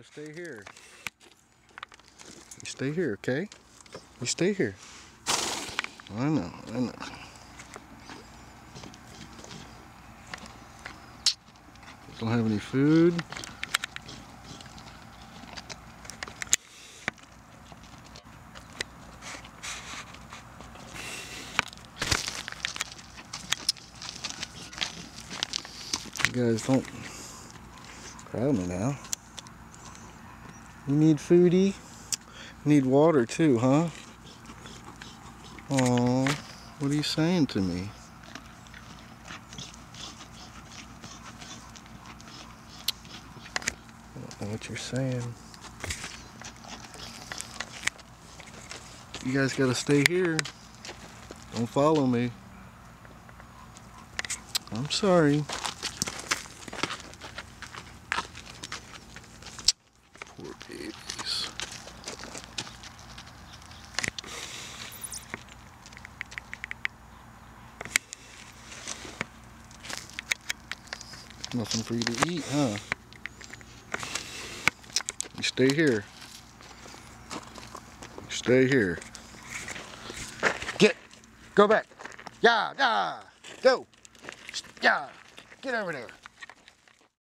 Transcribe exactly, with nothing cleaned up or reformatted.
gotta stay here. You stay here, okay? You stay here. I know, I know. Don't have any food. You guys don't crowd me now. You need foodie? You need water too, huh? Aw, what are you saying to me? I don't know what you're saying. You guys gotta stay here. Don't follow me. I'm sorry. Poor babies. Nothing for you to eat, huh? You stay here. You stay here. Get! Go back! Yeah! Yeah! Go! Yeah! Get over there!